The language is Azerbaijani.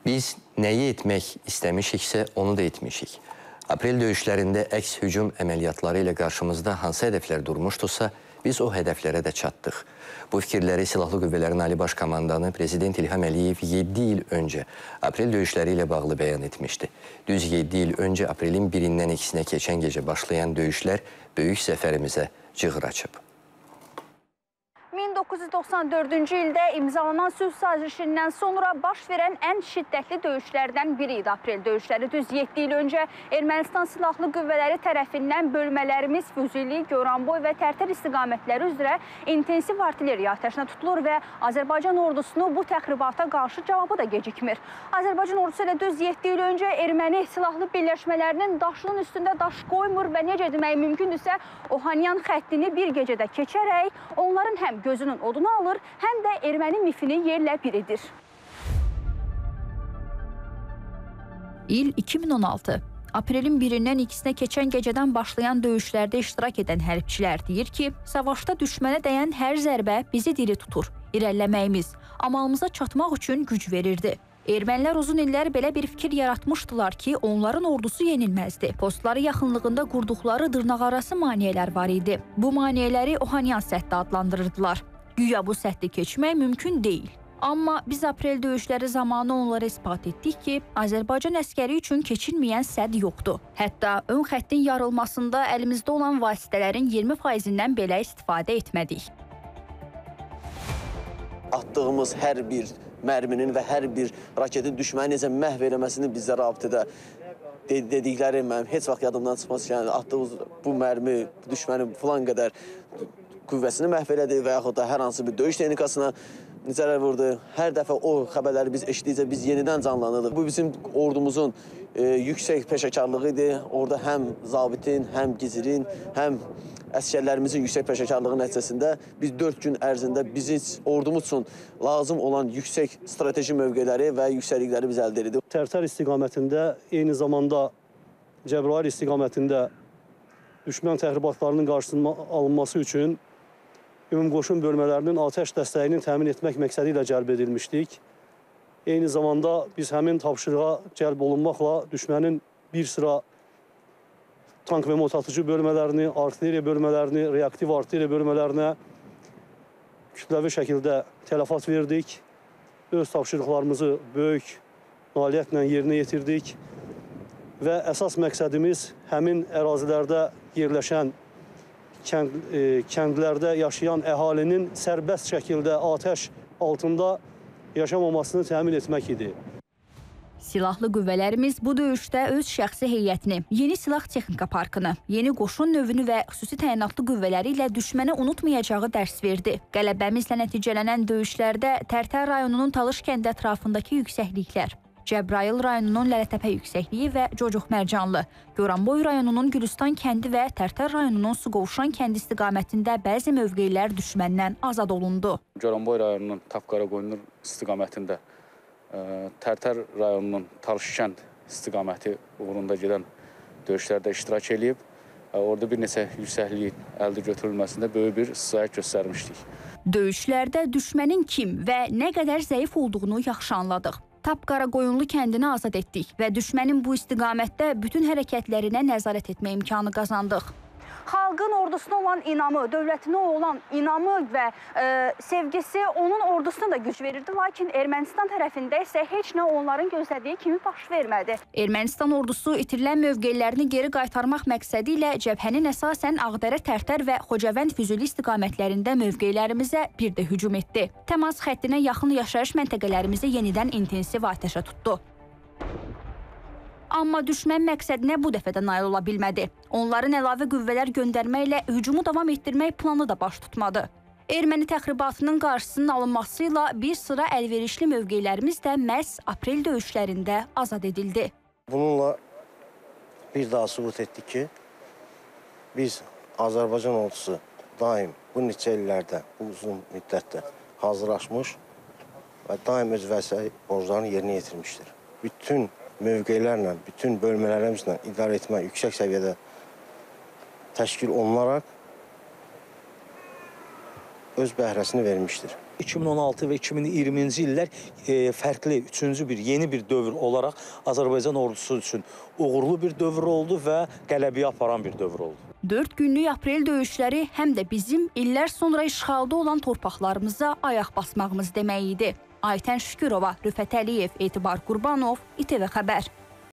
Biz nəyi etmək istəmişiksə, onu da etmişik. Aprel döyüşlərində əks hücum əməliyyatları ilə qarşımızda hansı hədəflər durmuşdursa, biz o hədəflərə də çatdıq. Bu fikirləri Silahlı Qüvvələrin Ali Baş Komandanı Prezident İlham Əliyev 7 il öncə aprel döyüşləri ilə bağlı bəyan etmişdi. Düz 7 il öncə aprelin 1-dən 2-sinə keçən gecə başlayan döyüşlər böyük zəfərimizə cığır açıb. 1994-cü ildə imzalanan sülh sazişindən sonra baş verən ən şiddətli döyüşlərdən biri idi aprel döyüşləri. Düz 7 il öncə Ermənistan Silahlı Qüvvələri tərəfindən bölmələrimiz Füzuli, Goranboy və Tərtər istiqamətləri üzrə intensiv artilleriya atəşinə tutulur və Azərbaycan ordusunu bu təxribata qarşı cavabı da gecikmir. Azərbaycan ordusu ilə düz 7 il öncə erməni silahlı birləşmələrinin daşının üstündə daş qoymur və necə demək mümkündürsə Ohanyan xəttini bir gecədə keçərək onların həm gözünün odunu alır, həm də erməni mifini yerlə bir edir. İl 2016. Aprelin 1-dən 2-sinə keçən gecədən başlayan döyüşlərdə iştirak edən hərbçilər deyir ki, savaşda düşmənə dəyən hər zərbə bizi diri tutur. İrəliləməyimiz, amalımıza çatmaq üçün güc verirdi. Ermənilər uzun illər belə bir fikir yaratmışdılar ki, onların ordusu yenilməzdi. Postları yaxınlığında qurduqları dırnaqarası maneələr var idi. Bu maneələri Ohanyan səddi adlandırırdılar. Güya bu səddi keçmək mümkün deyil. Amma biz aprel döyüşləri zamanı onlara ispat etdik ki, Azərbaycan əskəri üçün keçilməyən sədd yoxdur. Hətta ön xəttin yarılmasında əlimizdə olan vasitələrin 20%-dən belə istifadə etmədik. Atdığımız hər bir mərminin və hər bir raketin düşməni necə məhv eləməsini bizə rabitədə dedikləri mənim heç vaxt yadımdan çıxmaz ki, atdığımız bu mərmi düşmənin filan qədər qüvvəsini məhv elədi və yaxud da hər hansı bir döyüş texnikasına zərər vurdu. Hər dəfə o xəbərləri biz eşitdikcə biz yenidən canlanırıq. Bu bizim ordumuzun yüksək peşəkarlığı idi. Orada həm zabitin, həm gizirin, həm əsgərlərimizin yüksək peşəkarlığı nəticəsində biz 4 gün ərzində bizim ordumuz üçün lazım olan yüksək strateji mövqeləri və yüksəklikləri biz əldə edirik. Tərtər istiqamətində, eyni zamanda Cəbrayıl istiqamətində düşmən təxribatlarının qarşısının alınması üçün ümumqoşun bölmələrinin atəş dəstəyini təmin etmək məqsədi ilə cəlb edilmişdik. Eyni zamanda biz həmin tapşırığa cəlb olunmaqla düşmənin bir sıra tank və motatıcı bölmələrini, artilleriya bölmələrini, reaktiv artilleriya bölmələrinə kütləvi şəkildə tələfat verdik. Öz tapşırıqlarımızı böyük nailiyyətlə yerinə yetirdik və əsas məqsədimiz həmin ərazilərdə yerləşən kəndlərdə yaşayan əhalinin sərbəst şəkildə atəş altında yaşamamasını təmin etmək idi. Silahlı qüvvələrimiz bu döyüşdə öz şəxsi heyətini, yeni silah texnika parkını, yeni qoşun növünü və xüsusi təyinatlı qüvvələri ilə düşmənə unutmayacağı dərs verdi. Qələbəmizlə nəticələnən döyüşlərdə Tərtər rayonunun Talış kəndi ətrafındakı yüksəkliklər, Cəbrayıl rayonunun Lələtəpə yüksəkliyi və Cocuq Mərcanlı, Goranboy rayonunun Gülüstan kəndi və Tərtər rayonunun Suqovuşan kəndi istiqamətində bəzi mövqeylər düşməndən azad olundu. Goranboy rayonunun Tapqaraqoyunlu istiqamətində Tərtər rayonunun Talış kənd istiqaməti uğrunda gedən döyüşlərdə iştirak edib. Orada bir neçə yüksəkliyin əldə götürülməsində böyük bir səlahiyyət göstərmişdik. Döyüşlərdə düşmənin kim və nə qədər zəif olduğunu yaxşı anladıq. Tapqaraqoyunlu kəndini azad etdik və düşmənin bu istiqamətdə bütün hərəkətlərinə nəzarət etmə imkanı qazandıq. Xalqın ordusuna olan inamı, dövlətinə olan inamı və sevgisi onun ordusuna da güc verirdi. Lakin Ermənistan tərəfində isə heç nə onların gözlədiyi kimi baş vermədi. Ermənistan ordusu itirilən mövqelərini geri qaytarmaq məqsədi ilə cəbhənin əsasən Ağdərə, Tərtər və Xocavənd Füzuli istiqamətlərində mövqelərimizə bir də hücum etdi. Təmas xəttinə yaxın yaşayış məntəqələrimizi yenidən intensiv atəşə tutdu. Amma düşmən məqsədinə bu dəfə də nail ola bilmədi. Onların əlavə qüvvələr göndərməklə hücumu davam etdirmək planı da baş tutmadı. Erməni təxribatının qarşısının alınması ilə bir sıra əlverişli mövqelərimiz də məhz aprel döyüşlərində azad edildi. Bununla bir daha sübut etdik ki, biz Azərbaycan ordusu daim bu neçə illərdə, bu uzun müddətdə hazırlaşmış və daim öz vəzifə borclarını yerinə yetirmişdir. Bütün mövqelərlə, bütün bölmələrimizlə idarə etmək yüksək səviyyədə təşkil olunaraq öz bəhrəsini vermişdir. 2016 və 2020-ci illər fərqli, üçüncü yeni bir dövr olaraq Azərbaycan ordusu üçün uğurlu bir dövr oldu və qələbəyə aparan bir dövr oldu. 4 günlük aprel döyüşləri həm də bizim illər sonra işğalda olan torpaqlarımıza ayaq basmağımız demək idi. Aytən Şükürova, Rüfət Əliyev, Etibar Qurbanov, İTV Xəbər.